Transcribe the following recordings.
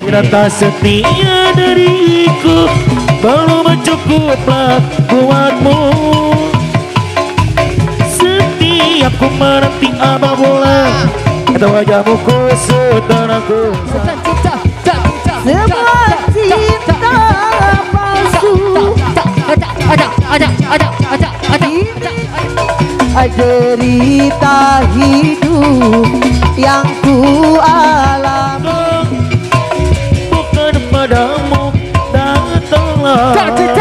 Rata setia dariku belum cukuplah buatmu. Setiap ku menanti apabila kata wajahmu kusut dan aku sebuah cinta palsu. Derita hidup yang ku alami bukan padamu datanglah.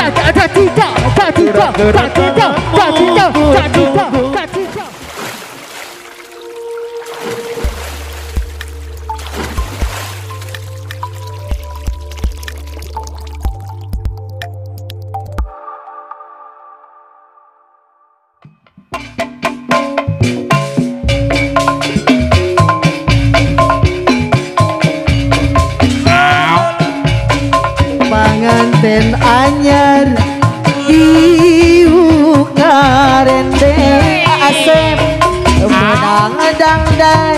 Panganten anyar diuk ngarende asep menang dangdan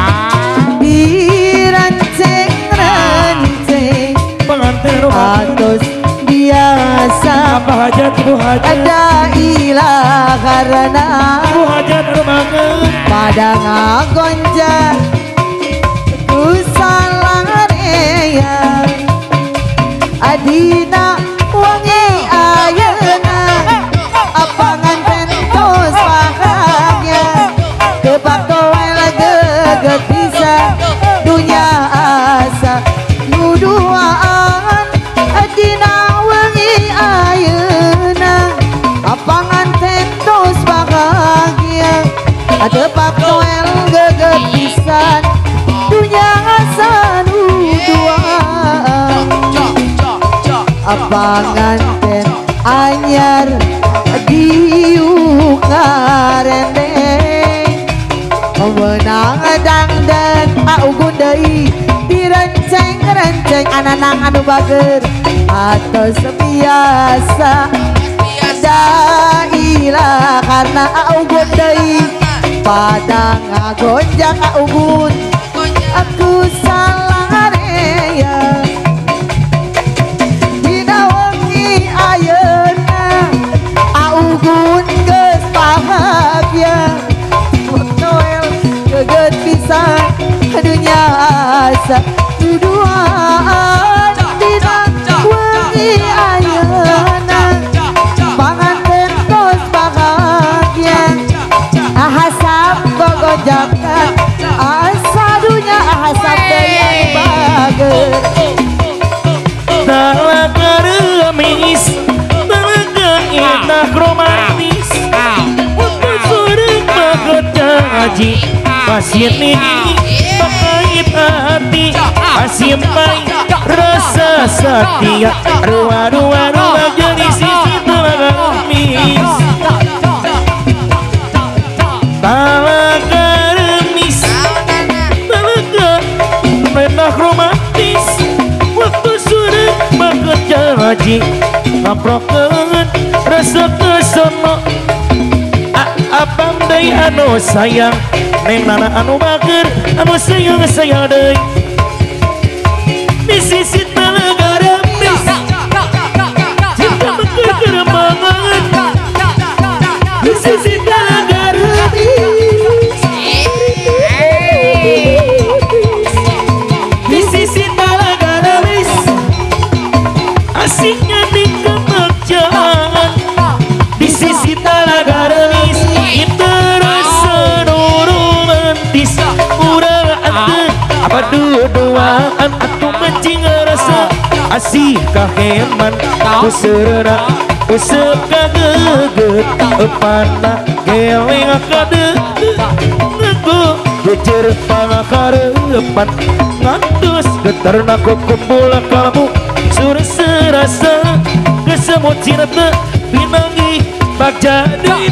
diranceng-ranceng Pengantin atus biasa apa hajat bu hajat ada ilah karena bu hajat rumangan pada ngagonjak ku salah ya adina wangi ayeuna apangan pentos bahagia kebak toel geget bisa dunia asa nuduaan adina wangi ayeuna apangan pentos bahagia kebak toel geget bisa dunia asa nuduaan panganten anyar diuk ngarendeng menang dangdan augun deui diranceng-ranceng ananang anu bager atos biasa dailah karena augun deui pada ngagonjak augun aku salah ya augun geus bahagia Noel geget pisan dunia asa duduaan dina wengi ayeuna panganten tos bahagia ahasap gogojakan asa dunia ahasap deui bager talaga remis indah romantis untuk surut bekerja haji pasien ini pakait hati pasien baik rasa setia ruah jadi sisi talaga remis talaga remis talaga indah romantis waktu surut bekerja haji ngaprokeun rasa kesono apang deui anu sayang neng nana anu bager anu sayang deui di sisi talaga remis cinta beker banget di sisi talaga remis di sisi talaga remis asiknya di kebagjaan di sisi talaga remis itu rasa romantis urang ante apa duaan atuh mancing rasa asih kaheman useurna useup kageget epana geleng kadeut ngego jejer pangakarepan ngantos getarna kumpul kalbu surut serasa kesemut cinta pinanggi bagja di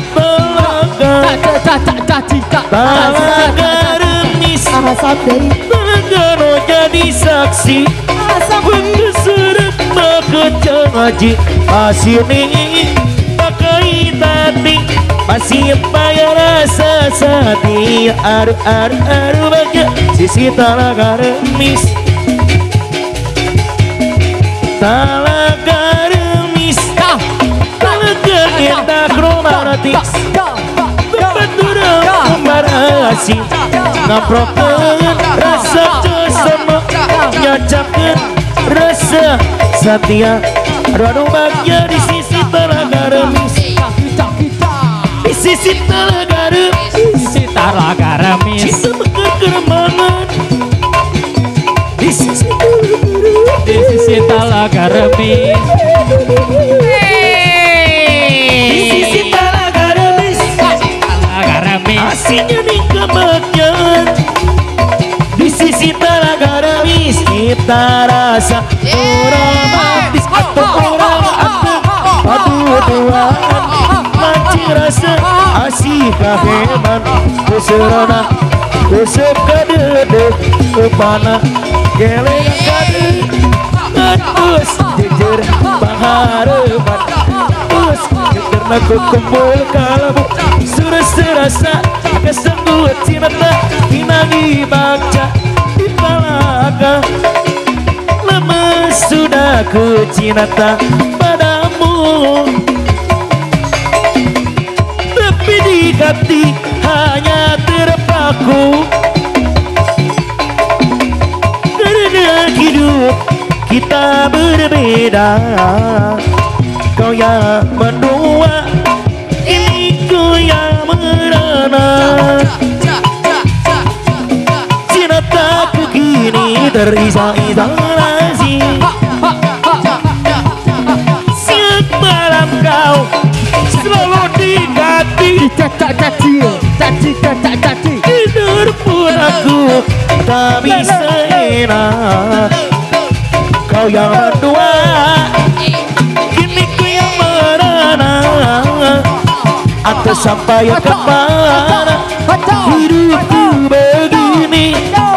talaga remis talaga no jadi saksi waktu surut bekerja ngaji masih ini pakai tadi masih bayar rasa setia aru bagja sisi talaga remis Talaga remis Talaga kita romantis Betul marasi Ngamprokeun rasa josono Nyacakeun rasa setia Aduh bahagia di sisi talaga remis Di sisi talaga remis Sisi talaga remis Cinta mekar keremangan Di sisi talaga remis Di sisi talaga remis Talaga remis Aslinya nih kebahagiaan Di sisi talaga remis Kita rasa romantis Atau orang anteng Padu-duaan Mancing rasa asih kaheman Kuserona Kusep kadedek Kepana Geleng kadedek Ngetus jejer Panghareman Terus Keterna kukumpul kalabu Serasa Kesengguat cinta Inangi baca Di talaga Lemes sudah ku cinta padamu Tapi di hati hanya terpaku Karena hidup kita berbeda Kau yang mendua Ini ku yang merana Cintaku kini terisak-isak Siang malam kau selalu di hati Tidur pun aku tak bisa enak Kau yang berdua Kini ku yang merana Atau sampai kemana Hidupku begini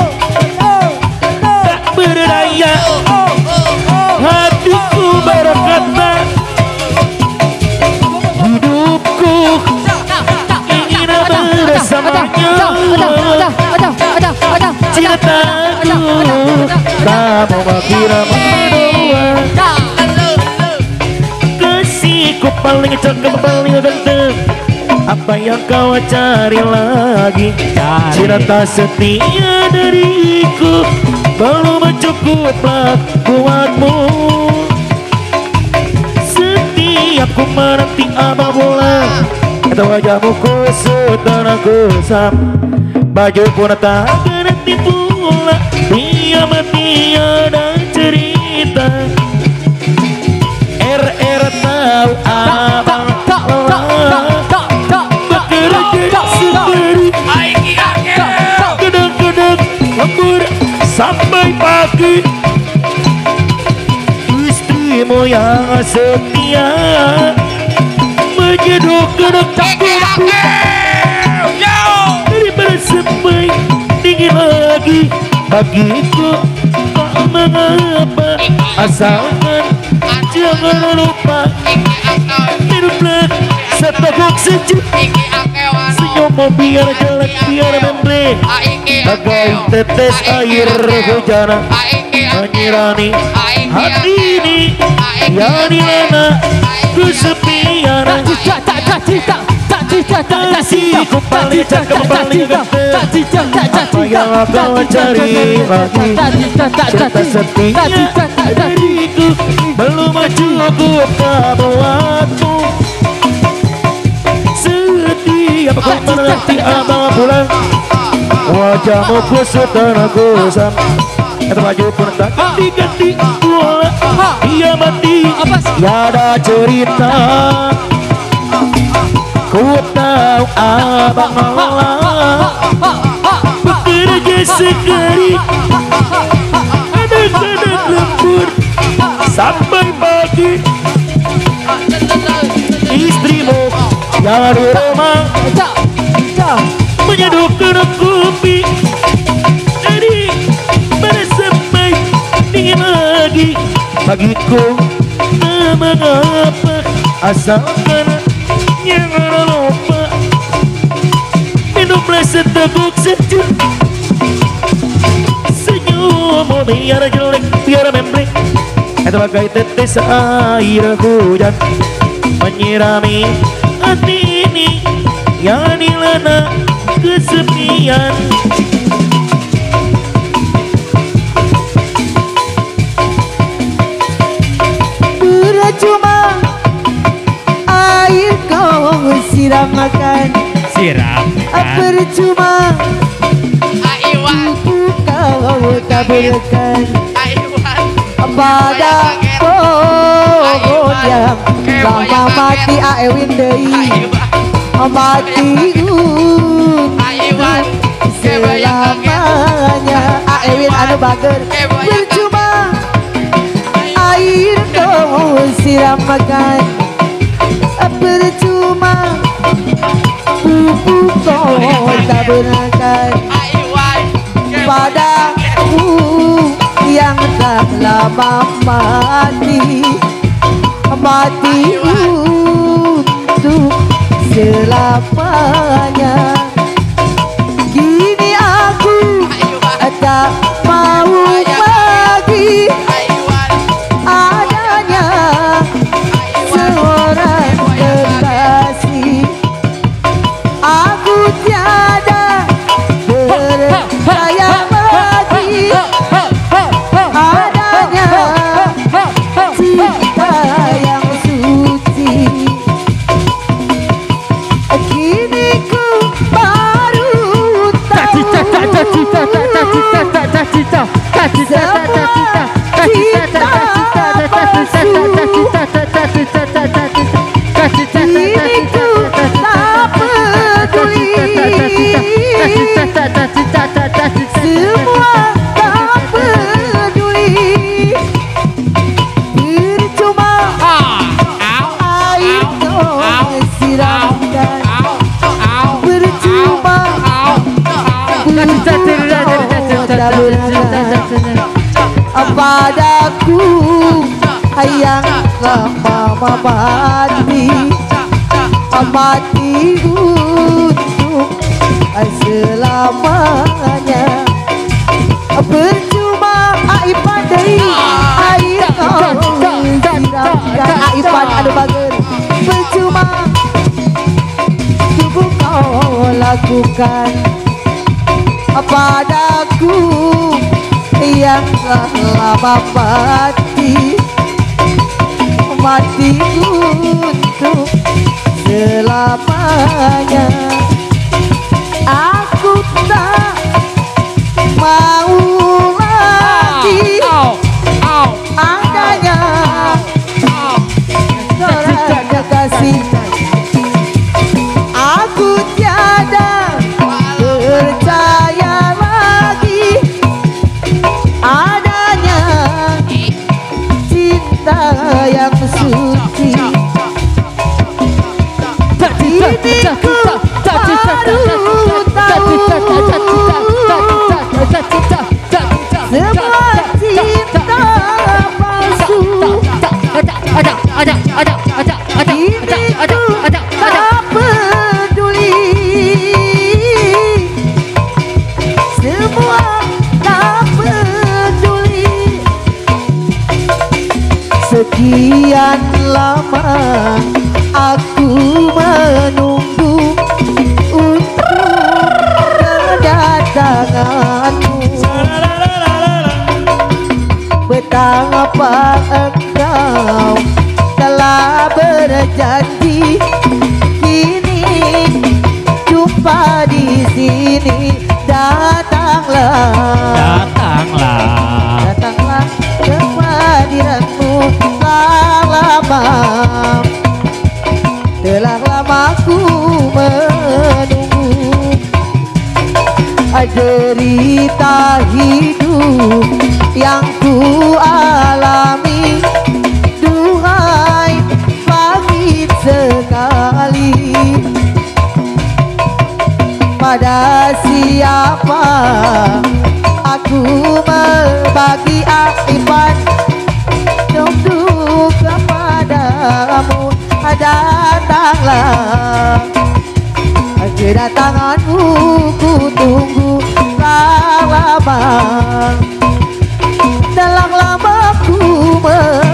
Tak berdaya Hatiku berkata Hidupku ingin bersamanya Cintaku kamu kira berdua Kasihku paling cakep paling ganteng Apa yang kau cari lagi Cinta setia dariku Belum cukuplah buatmu Setiap ku menanti apabila Kata wajahmu kusut dan aku sam Baju pun tak ganti pula Dia mati ada cerita RR tahu abang bekerja sendiri Gedeg-gedeg lembur sampai pagi Istrimu yang setia menjeduk-geduk dari bersemai dingin lagi bagiku tak mengapa asalkan jangan lupa hiduplah seteguk sejuk senyummu biar jelek biar memble bagai tetes air hujan menyirami hati ini yang dilema kesepian kasihku paling cakep paling ganteng apa yang kau cari lagi cinta setia dariku belum cukup buatmu setiap kau menanti abang pulang wajahmu kusut dan aku sam kata baju pun tak ganti-ganti pula dia mati tiada cerita ku tahu abang lelah bekerja sekali kadang-kadang lembur sampai pagi istrimu yang di rumah menyedukkan kopi jadi pada sampai dingin lagi bagiku tak mengapa asalkan jangan lupa minumlah seteguk sejuk senyummu biar jelek biar memblek Itu bagai tetes air hujan menyirami hati ini yang dilana kesepian. Percuma air kau siramkan, percuma kau taburkan pada pohon yang lama mati Ewin deui mati selamanya Ewin anu bager. Percuma air kau siramkan, percuma pupuk kau taburkan padaku yang tak lama mati untuk selamanya. Kini aku tak mau lagi adanya seorang kekasih. Aku tiada percaya lagi adanya cinta yang suci. Kini ku baru tahu semua tak peduli. Percuma air kau siramkan, percuma kau taburkan padaku yang lama mati untuk selamanya. Percuma aipan dari air kau siramkan, aipan adu bager. Percuma tubuh kau lakukan padaku yang lama mati untuk selamanya. Aku tak mau lagi adanya seorang kekasih. Aku tiada percaya lagi adanya cinta yang suci. Kini ku baru tahu semua cinta palsu. Kini ku tak peduli, semua tak peduli. Sekian lama aku menunggu untuk kedatanganmu. Betapa engkau telah berjanji, kini jumpa di sini. Datanglah kehadiranmu. Telah lama ku menunggu. Derita hidup yang ku alami, duhai pahit sekali. Pada siapa aku berbagi akibat, tunduk kepadamu. Datanglah kedatanganmu, ku tunggu lama. Dalam lama ku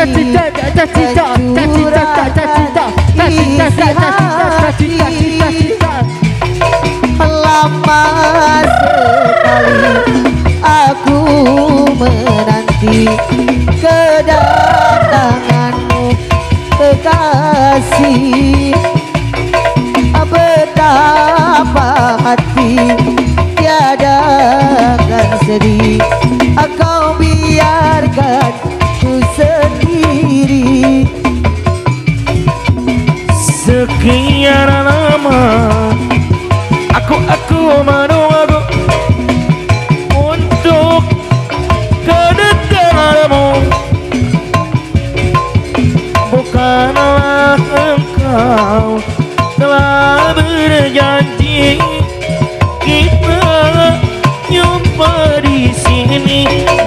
Lama sekali aku menanti kedatanganmu kekasih. Betapa hati tiada akan sedih, kau biarkan ku sendiri. Sekian lama aku menunggu untuk kedatanganmu. Bukanlah engkau telah berjanji kita jumpa di sini.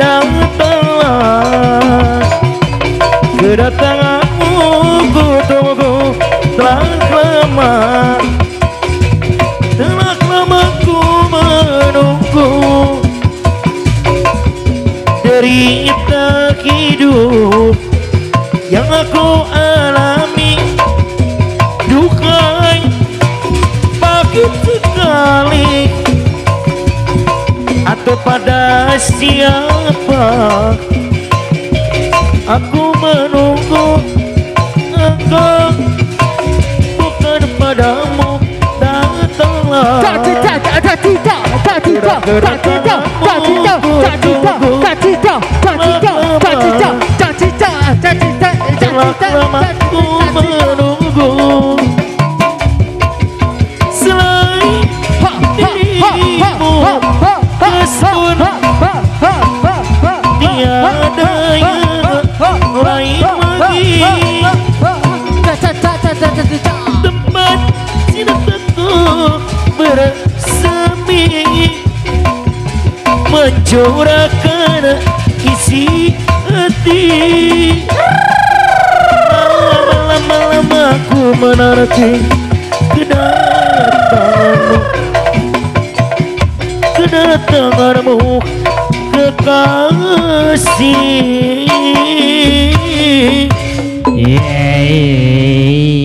Datanglah kedatanganmu, ku tunggu telah lama ku menunggu. Derita hidup yang aku alami, duka sakit sekali. Atau pada siapa aku menunggu engkau, bukan padamu. Datanglah lama ku menunggu. Selain dirimu kesun tiada yang lain lagi. Tempat cintaku bersemi, mencurahkan isi hati. Lama-lama aku menanti kedatanganmu kekasih. Yeay.